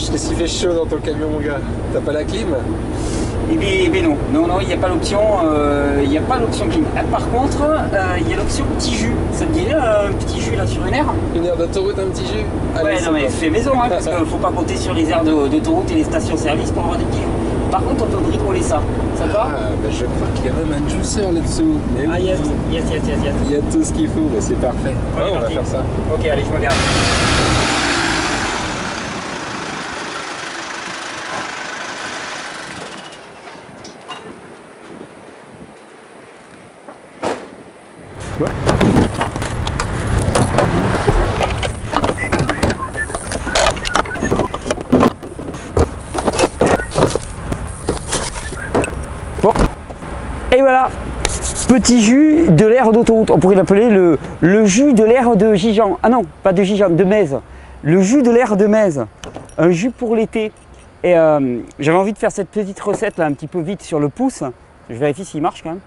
qu'est-ce qu'il fait chaud dans ton camion, mon gars? T'as pas la clim? Eh bien non, il n'y a pas l'option clim. Par contre, il y a l'option petit jus. Ça te dirait un petit jus là sur une aire? Une aire d'autoroute, un petit jus? Allez, ouais, non mais fais maison, hein, parce qu'il ne faut pas compter sur les aires d'autoroute et les stations-service pour avoir des petits jus. Par contre, on peut bricoler ça. Ça te va? Bah, je crois qu'il y a même un juicer là-dessous. Ah yes. Il y a tout ce qu'il faut, bah, c'est parfait. Ouais, on va faire ça. Ok, allez, je me garde. Bon, et voilà, petit jus de l'aire d'autoroute. On pourrait l'appeler le jus de l'aire de Gijan. Ah non, pas de Gijan, de Metz. Le jus de l'aire de Metz. Un jus pour l'été. Et j'avais envie de faire cette petite recette là, un petit peu vite sur le pouce. Je vérifie s'il marche quand même.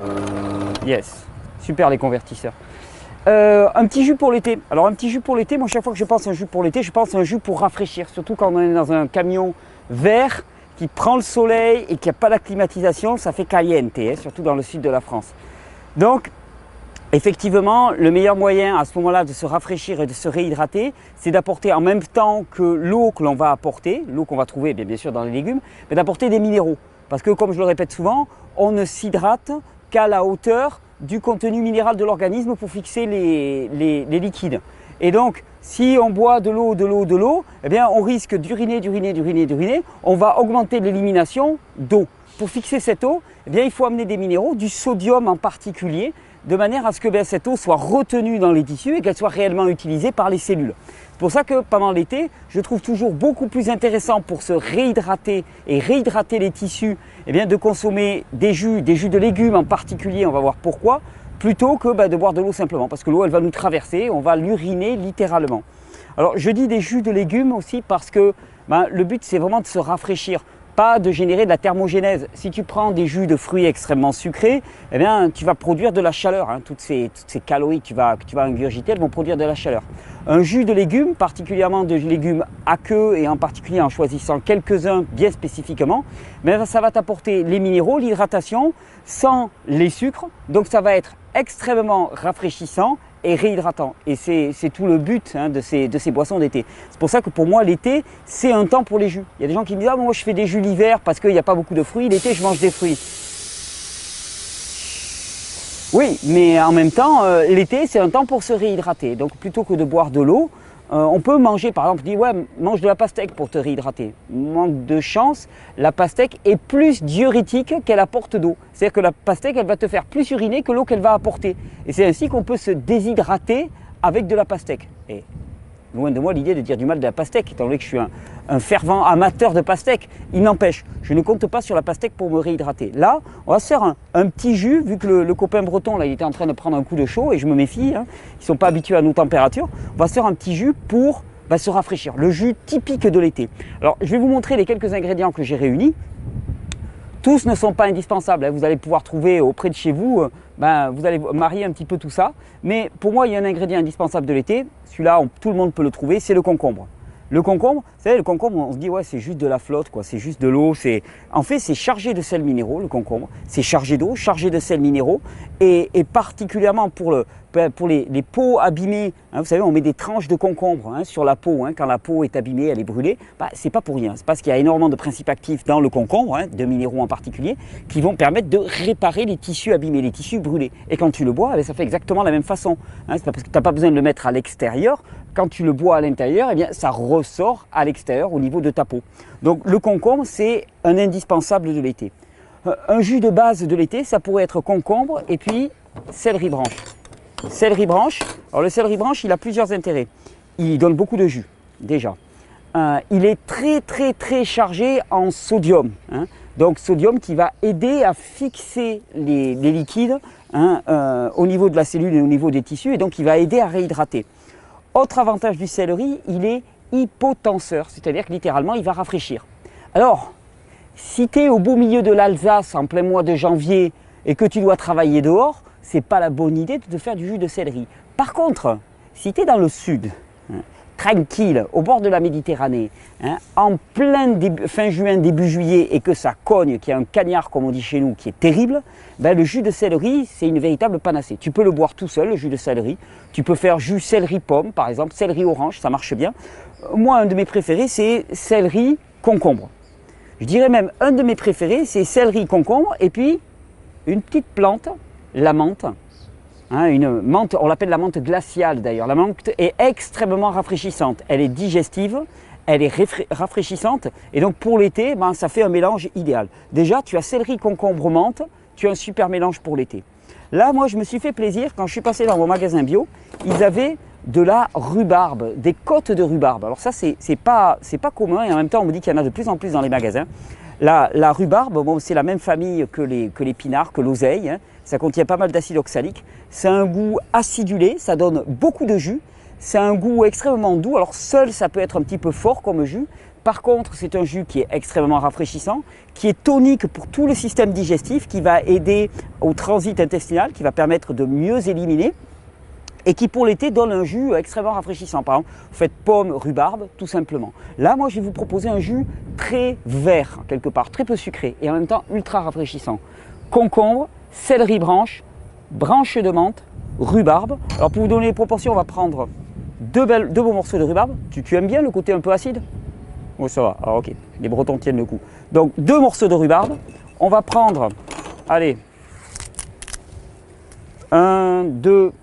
Yes, super les convertisseurs. Un petit jus pour l'été. Alors un petit jus pour l'été, moi chaque fois que je pense à un jus pour l'été, je pense à un jus pour rafraîchir. Surtout quand on est dans un camion vert qui prend le soleil et qui n'a pas la climatisation, ça fait caliente, hein, surtout dans le sud de la France. Donc effectivement, le meilleur moyen à ce moment-là de se rafraîchir et de se réhydrater, c'est d'apporter en même temps que l'eau que l'on va apporter, l'eau qu'on va trouver bien sûr dans les légumes, mais d'apporter des minéraux. Parce que comme je le répète souvent, on ne s'hydrate qu'à la hauteur du contenu minéral de l'organisme pour fixer les liquides. Et donc, si on boit de l'eau, eh bien, on risque d'uriner, on va augmenter l'élimination d'eau. Pour fixer cette eau, eh bien, il faut amener des minéraux, du sodium en particulier, de manière à ce que cette eau soit retenue dans les tissus et qu'elle soit réellement utilisée par les cellules. C'est pour ça que pendant l'été, je trouve toujours beaucoup plus intéressant pour se réhydrater et réhydrater les tissus, eh bien, de consommer des jus de légumes en particulier, on va voir pourquoi, plutôt que de boire de l'eau simplement, parce que l'eau elle va nous traverser, on va l'uriner littéralement. Alors je dis des jus de légumes aussi parce que le but c'est vraiment de se rafraîchir, pas de générer de la thermogénèse. Si tu prends des jus de fruits extrêmement sucrés, eh bien, tu vas produire de la chaleur. Hein. Toutes ces calories que tu vas ingurgiter, elles vont produire de la chaleur. Un jus de légumes, particulièrement de légumes aqueux et en particulier en choisissant quelques-uns bien spécifiquement, ça va t'apporter les minéraux, l'hydratation, sans les sucres. Donc ça va être extrêmement rafraîchissant et réhydratant. Et c'est tout le but de ces boissons d'été. C'est pour ça que pour moi, l'été, c'est un temps pour les jus. Il y a des gens qui me disent « Ah, moi je fais des jus l'hiver parce qu'il n'y a pas beaucoup de fruits. L'été, je mange des fruits. » Oui, mais en même temps, l'été, c'est un temps pour se réhydrater. Donc plutôt que de boire de l'eau, on peut manger, par exemple, on dit « Ouais, mange de la pastèque pour te réhydrater. » Manque de chance, la pastèque est plus diurétique qu'elle apporte d'eau. C'est-à-dire que la pastèque, elle va te faire plus uriner que l'eau qu'elle va apporter. Et c'est ainsi qu'on peut se déshydrater avec de la pastèque. Et loin de moi l'idée de dire du mal de la pastèque, étant donné que je suis un fervent amateur de pastèque. Il n'empêche, je ne compte pas sur la pastèque pour me réhydrater. Là, on va se faire un petit jus, vu que le copain breton, là, il était en train de prendre un coup de chaud, et je me méfie, ils ne sont pas habitués à nos températures. On va se faire un petit jus pour se rafraîchir, le jus typique de l'été. Alors, je vais vous montrer les quelques ingrédients que j'ai réunis. Tous ne sont pas indispensables, vous allez pouvoir trouver auprès de chez vous, vous allez marier un petit peu tout ça. Mais pour moi, il y a un ingrédient indispensable de l'été, celui-là, tout le monde peut le trouver, c'est le concombre. Le concombre, vous savez, le concombre, on se dit, ouais, c'est juste de la flotte, quoi, c'est juste de l'eau. En fait, c'est chargé de sels minéraux, le concombre. C'est chargé d'eau, chargé de sels minéraux. Et particulièrement pour les peaux abîmées, vous savez, on met des tranches de concombre sur la peau. Quand la peau est abîmée, elle est brûlée. C'est pas pour rien. C'est parce qu'il y a énormément de principes actifs dans le concombre, de minéraux en particulier, qui vont permettre de réparer les tissus abîmés, les tissus brûlés. Et quand tu le bois, ça fait exactement la même façon. C'est pas parce que tu n'as pas besoin de le mettre à l'extérieur. Quand tu le bois à l'intérieur, eh bien, ça ressort à l'extérieur au niveau de ta peau. Donc le concombre, c'est un indispensable de l'été. Un jus de base de l'été, ça pourrait être concombre et puis céleri branche. Céleri branche, alors le céleri branche, il a plusieurs intérêts. Il donne beaucoup de jus, déjà. Il est très chargé en sodium. Donc sodium qui va aider à fixer les liquides au niveau de la cellule et au niveau des tissus, et donc il va aider à réhydrater. Autre avantage du céleri, il est hypotenseur, c'est-à-dire que littéralement il va rafraîchir. Alors, si tu es au beau milieu de l'Alsace en plein mois de janvier et que tu dois travailler dehors, c'est pas la bonne idée de te faire du jus de céleri. Par contre, si tu es dans le sud, tranquille, au bord de la Méditerranée, hein, en plein fin juin, début juillet, et que ça cogne, qu'il y a un cagnard, comme on dit chez nous, qui est terrible, ben, le jus de céleri, c'est une véritable panacée. Tu peux le boire tout seul, le jus de céleri. Tu peux faire jus céleri-pomme, par exemple, céleri-orange, ça marche bien. Moi, un de mes préférés, c'est céleri-concombre. Je dirais même, un de mes préférés, c'est céleri-concombre, et puis une petite plante, la menthe. Hein, une menthe, on l'appelle la menthe glaciale d'ailleurs. La menthe est extrêmement rafraîchissante. Elle est digestive, elle est rafraîchissante. Et donc pour l'été, ben, ça fait un mélange idéal. Déjà, tu as céleri, concombre, menthe. Tu as un super mélange pour l'été. Là, moi, je me suis fait plaisir. Quand je suis passé dans mon magasin bio, ils avaient de la rhubarbe, des côtes de rhubarbe. Alors ça, c'est pas commun. Et en même temps, on me dit qu'il y en a de plus en plus dans les magasins. La rhubarbe, bon, c'est la même famille que l'épinard, que l'oseille. Hein. Ça contient pas mal d'acide oxalique. C'est un goût acidulé, ça donne beaucoup de jus. C'est un goût extrêmement doux. Alors seul, ça peut être un petit peu fort comme jus. Par contre, c'est un jus qui est extrêmement rafraîchissant, qui est tonique pour tout le système digestif, qui va aider au transit intestinal, qui va permettre de mieux éliminer. Et qui pour l'été donne un jus extrêmement rafraîchissant. Par exemple, vous faites pomme, rhubarbe, tout simplement. Là, moi, je vais vous proposer un jus très vert, quelque part, très peu sucré, et en même temps ultra rafraîchissant. Concombre, céleri branche, branche de menthe, rhubarbe. Alors pour vous donner les proportions, on va prendre deux beaux morceaux de rhubarbe. Tu aimes bien le côté un peu acide? Oui, ça va. Alors ok, les Bretons tiennent le coup. Donc 2 morceaux de rhubarbe. On va prendre, allez, 1, 2,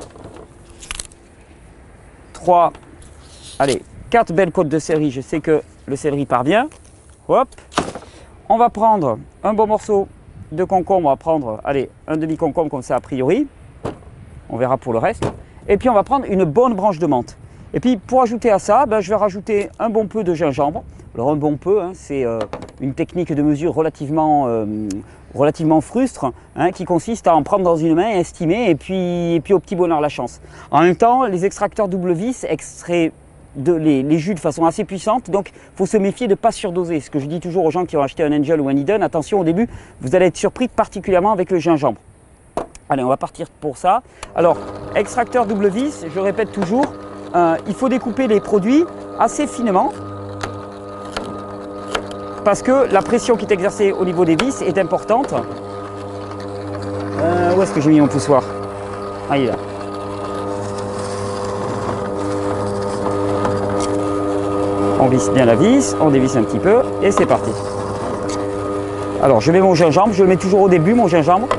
3, allez, 4 belles côtes de céleri. Je sais que le céleri part bien. Hop. On va prendre un bon morceau de concombre. On va prendre, allez, un demi-concombre comme ça a priori. On verra pour le reste. Et puis on va prendre une bonne branche de menthe. Et puis pour ajouter à ça, ben, je vais rajouter un bon peu de gingembre. Alors un bon peu, hein, c'est une technique de mesure relativement frustre, hein, qui consiste à en prendre dans une main, estimer, et puis au petit bonheur la chance. En même temps, les extracteurs double vis extraient les jus de façon assez puissante, donc il faut se méfier de ne pas surdoser. Ce que je dis toujours aux gens qui ont acheté un Angel ou un Eden, attention au début, vous allez être surpris particulièrement avec le gingembre. Allez, on va partir pour ça. Alors, extracteur double vis, je répète toujours, il faut découper les produits assez finement parce que la pression qui est exercée au niveau des vis est importante. Où est-ce que j'ai mis mon poussoir? Ah, il est là. On visse bien la vis, on dévisse un petit peu et c'est parti. Alors, je mets mon gingembre, je le mets toujours au début, mon gingembre.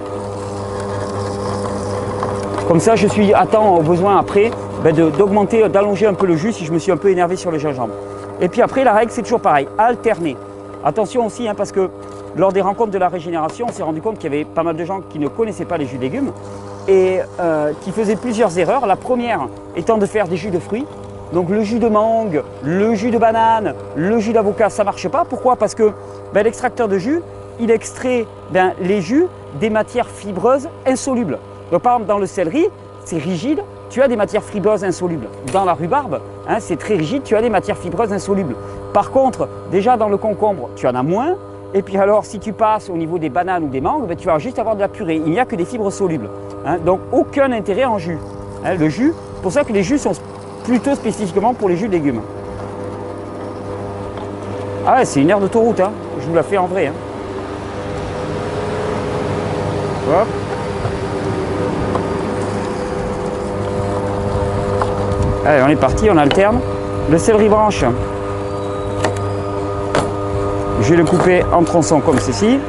Comme ça, je suis à temps, au besoin après, d'augmenter, d'allonger un peu le jus si je me suis un peu énervé sur le gingembre. Et puis après, la règle, c'est toujours pareil, alterner. Attention aussi, hein, parce que lors des rencontres de la régénération, on s'est rendu compte qu'il y avait pas mal de gens qui ne connaissaient pas les jus de légumes et qui faisaient plusieurs erreurs. La première étant de faire des jus de fruits. Donc le jus de mangue, le jus de banane, le jus d'avocat, ça ne marche pas. Pourquoi? Parce que l'extracteur de jus, il extrait les jus des matières fibreuses insolubles. Donc par exemple dans le céleri, c'est rigide, tu as des matières fibreuses insolubles. Dans la rhubarbe, hein, c'est très rigide, tu as des matières fibreuses insolubles. Par contre, déjà dans le concombre, tu en as moins. Et puis alors, si tu passes au niveau des bananes ou des mangues, tu vas juste avoir de la purée. Il n'y a que des fibres solubles. Hein, donc aucun intérêt en jus. Hein, le jus, c'est pour ça que les jus sont plutôt spécifiquement pour les jus de légumes. Ah ouais, c'est une aire d'autoroute, hein. Je vous la fais en vrai. Hein. Hop. Allez, on est parti, on alterne. Le céleri branche, je vais le couper en tronçons comme ceci.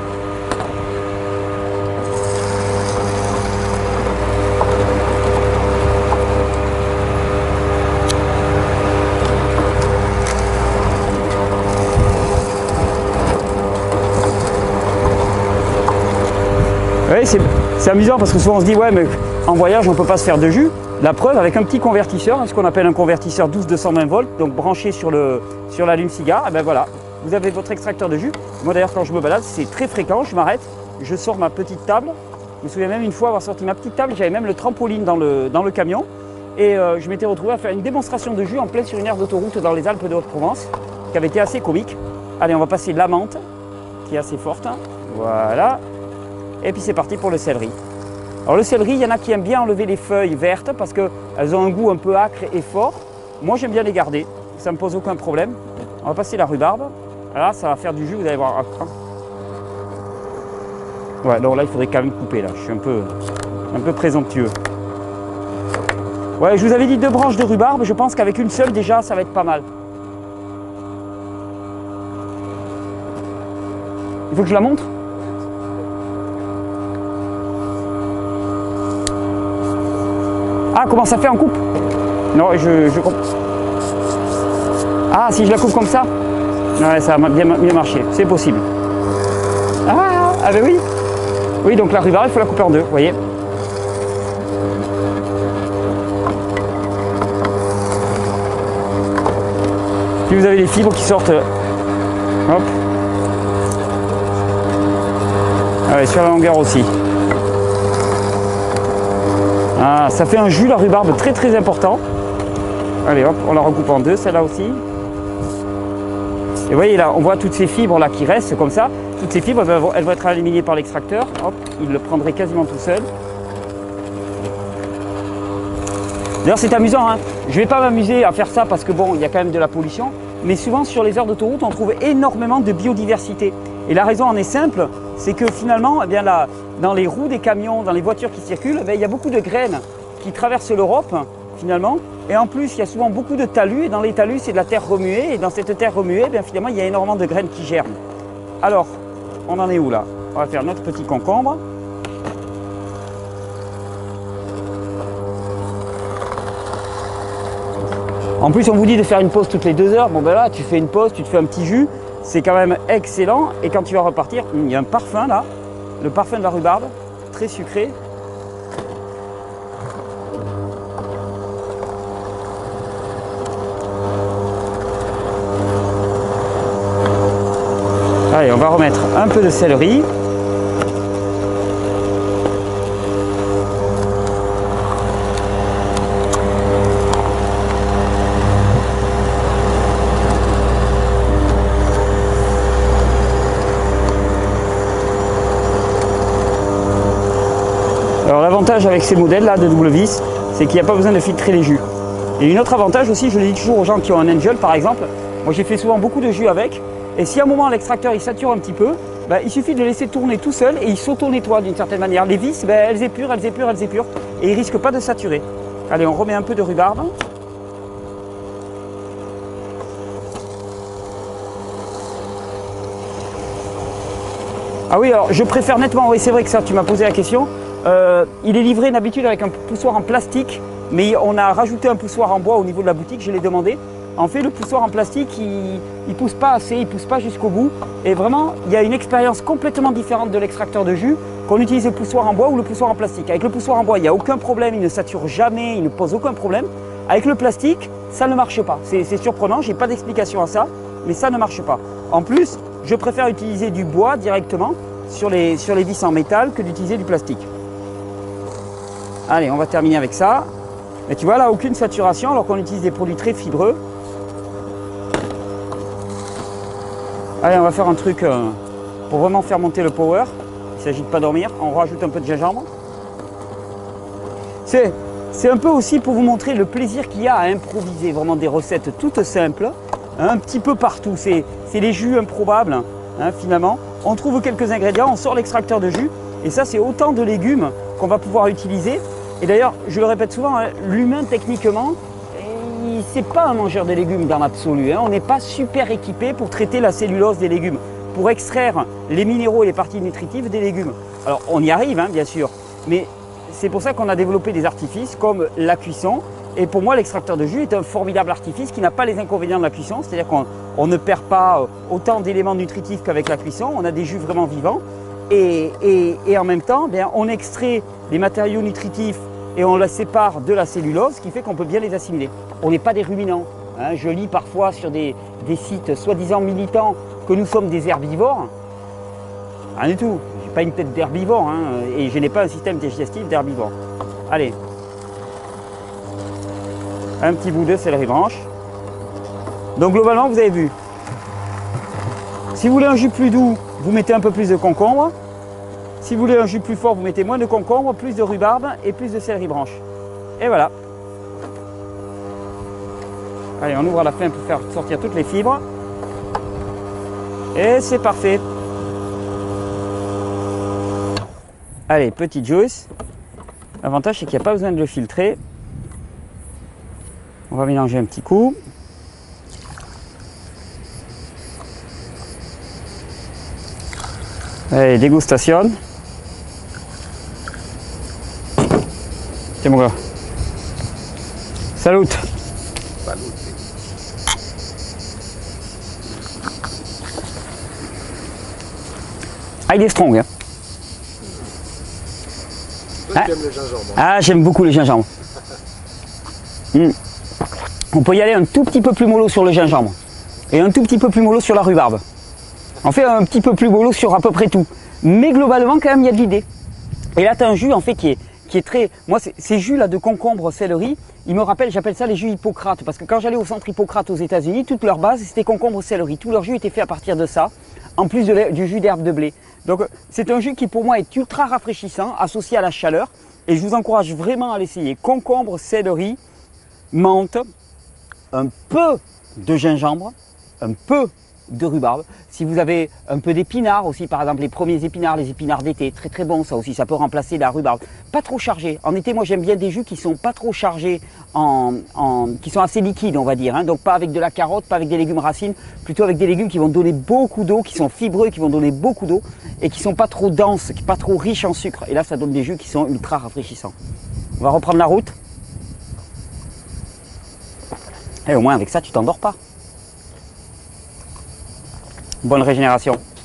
Oui, c'est amusant parce que souvent on se dit ouais mais en voyage on ne peut pas se faire de jus. La preuve avec un petit convertisseur, ce qu'on appelle un convertisseur 12-220 volts, donc branché sur l'allume-cigare, et ben voilà, vous avez votre extracteur de jus. Moi d'ailleurs quand je me balade, c'est très fréquent, je m'arrête, je sors ma petite table. Je me souviens même une fois avoir sorti ma petite table, j'avais même le trampoline dans le camion. Et je m'étais retrouvé à faire une démonstration de jus en plein sur une aire d'autoroute dans les Alpes de Haute-Provence, qui avait été assez comique. Allez, on va passer la menthe, qui est assez forte, voilà. Et puis c'est parti pour le céleri. Alors le céleri, il y en a qui aiment bien enlever les feuilles vertes parce qu'elles ont un goût un peu âcre et fort. Moi j'aime bien les garder, ça me pose aucun problème. On va passer la rhubarbe. Là ça va faire du jus, vous allez voir. Ouais, donc là il faudrait quand même couper là, je suis un peu présomptueux. Ouais, je vous avais dit 2 branches de rhubarbe, je pense qu'avec une seule déjà ça va être pas mal. Il faut que je la montre? Ah, comment ça fait en coupe? Non, je coupe. Ah, si je la coupe comme ça? Ouais, ça va bien mieux marcher, c'est possible. Ah ben oui. Oui, donc la rhubarbe, il faut la couper en 2, vous voyez. Puis vous avez les fibres qui sortent. Hop. Allez, sur la longueur aussi. Ah, ça fait un jus la rhubarbe très très important. Allez hop, on la recoupe en 2, celle-là aussi. Et vous voyez là, on voit toutes ces fibres là qui restent comme ça. Toutes ces fibres, elles vont être éliminées par l'extracteur. Hop, il le prendrait quasiment tout seul. D'ailleurs c'est amusant, hein. Je ne vais pas m'amuser à faire ça parce que bon, il y a quand même de la pollution. Mais souvent sur les aires d'autoroute, on trouve énormément de biodiversité. Et la raison en est simple, c'est que finalement, eh bien là, dans les roues des camions, dans les voitures qui circulent, il y a beaucoup de graines qui traversent l'Europe finalement. Et en plus, il y a souvent beaucoup de talus. Et dans les talus, c'est de la terre remuée. Et dans cette terre remuée, eh bien, finalement, il y a énormément de graines qui germent. Alors, on en est où là? On va faire notre petit concombre. En plus, on vous dit de faire une pause toutes les 2 heures. Bon ben là, tu fais une pause, tu te fais un petit jus. C'est quand même excellent. Et quand tu vas repartir, il y a un parfum là. Le parfum de la rhubarbe, très sucré. Allez, on va remettre un peu de céleri. Alors l'avantage avec ces modèles là de double vis, c'est qu'il n'y a pas besoin de filtrer les jus. Et un autre avantage aussi, je le dis toujours aux gens qui ont un Angel par exemple, moi j'ai fait souvent beaucoup de jus avec, et si à un moment l'extracteur il sature un petit peu, ben, il suffit de le laisser tourner tout seul et il s'auto-nettoie d'une certaine manière. Les vis, ben, elles épurent, et ils ne risquent pas de saturer. Allez, on remet un peu de rhubarbe. Ah oui, alors je préfère nettement, oui c'est vrai que ça tu m'as posé la question, il est livré d'habitude avec un poussoir en plastique, mais on a rajouté un poussoir en bois au niveau de la boutique, je l'ai demandé. En fait, le poussoir en plastique, il ne pousse pas assez, il ne pousse pas jusqu'au bout. Et vraiment, il y a une expérience complètement différente de l'extracteur de jus qu'on utilise le poussoir en bois ou le poussoir en plastique. Avec le poussoir en bois, il n'y a aucun problème, il ne sature jamais, il ne pose aucun problème. Avec le plastique, ça ne marche pas. C'est surprenant, je n'ai pas d'explication à ça, mais ça ne marche pas. En plus, je préfère utiliser du bois directement sur les vis en métal que d'utiliser du plastique. Allez, on va terminer avec ça. Et tu vois là, aucune saturation alors qu'on utilise des produits très fibreux. Allez, on va faire un truc pour vraiment faire monter le power. Il ne s'agit de pas dormir. On rajoute un peu de gingembre. C'est un peu aussi pour vous montrer le plaisir qu'il y a à improviser. Vraiment des recettes toutes simples, un petit peu partout. C'est les jus improbables, hein, finalement. On trouve quelques ingrédients, on sort l'extracteur de jus. Et ça, c'est autant de légumes qu'on va pouvoir utiliser. Et d'ailleurs, je le répète souvent, hein, l'humain techniquement, c'est pas un mangeur de légumes dans l'absolu. Hein. On n'est pas super équipé pour traiter la cellulose des légumes, pour extraire les minéraux et les parties nutritives des légumes. Alors on y arrive, hein, bien sûr, mais c'est pour ça qu'on a développé des artifices comme la cuisson. Et pour moi, l'extracteur de jus est un formidable artifice qui n'a pas les inconvénients de la cuisson, c'est-à-dire qu'on ne perd pas autant d'éléments nutritifs qu'avec la cuisson. On a des jus vraiment vivants et en même temps, bien, on extrait les matériaux nutritifs et on la sépare de la cellulose, ce qui fait qu'on peut bien les assimiler. On n'est pas des ruminants. Hein. Je lis parfois sur des sites soi-disant militants que nous sommes des herbivores. Rien du tout. Je n'ai pas une tête d'herbivore, hein, et je n'ai pas un système digestif d'herbivore. Allez. Un petit bout de céleri branche. Donc globalement, vous avez vu. Si vous voulez un jus plus doux, vous mettez un peu plus de concombre. Si vous voulez un jus plus fort, vous mettez moins de concombre, plus de rhubarbe et plus de céleri branche. Et voilà. Allez, on ouvre la fin pour faire sortir toutes les fibres. Et c'est parfait. Allez, petit juice. L'avantage, c'est qu'il n'y a pas besoin de le filtrer. On va mélanger un petit coup. Allez, dégustation. Tiens mon gars. Salut. Salut. Ah, il est strong. Hein. Toi, tu aimes le gingembre. Ah, j'aime beaucoup le gingembre. On peut y aller un tout petit peu plus mollo sur le gingembre. Et un tout petit peu plus mollo sur la rhubarbe. En fait, un petit peu plus mollo sur à peu près tout. Mais globalement, quand même, il y a de l'idée. Et là, tu as un jus en fait qui est très... Moi, ces jus là de concombre, céleri, ils me rappellent, j'appelle ça les jus Hippocrate. Parce que quand j'allais au centre Hippocrate aux États-Unis, toute leur base, c'était concombre, céleri. Tout leur jus était fait à partir de ça, en plus du jus d'herbe de blé. Donc, c'est un jus qui, pour moi, est ultra rafraîchissant, associé à la chaleur. Et je vous encourage vraiment à l'essayer. Concombre, céleri, menthe, un peu de gingembre, un peu de rhubarbe. Si vous avez un peu d'épinards aussi, par exemple les premiers épinards, les épinards d'été, très très bon ça aussi, ça peut remplacer la rhubarbe. Pas trop chargé. En été, moi j'aime bien des jus qui sont pas trop chargés, qui sont assez liquides on va dire. Hein. Donc pas avec de la carotte, pas avec des légumes racines, plutôt avec des légumes qui vont donner beaucoup d'eau, qui sont fibreux, qui vont donner beaucoup d'eau et qui sont pas trop denses, pas trop riches en sucre. Et là ça donne des jus qui sont ultra rafraîchissants. On va reprendre la route. Et au moins avec ça tu t'endors pas. Bonne régénération.